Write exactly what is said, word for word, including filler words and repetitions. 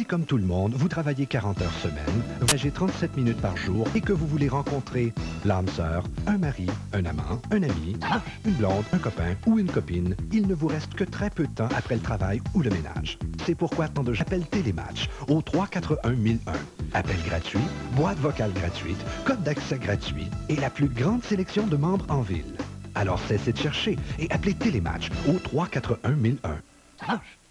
Si, comme tout le monde, vous travaillez quarante heures semaine, voyagez trente-sept minutes par jour et que vous voulez rencontrer l'âme sœur, un mari, un amant, un ami, une blonde, un copain ou une copine, il ne vous reste que très peu de temps après le travail ou le ménage. C'est pourquoi tant de j'appelle Télématch au trois quatre un mille un. Appel gratuit, boîte vocale gratuite, code d'accès gratuit et la plus grande sélection de membres en ville. Alors cessez de chercher et appelez Télématch au trois quatre un mille un.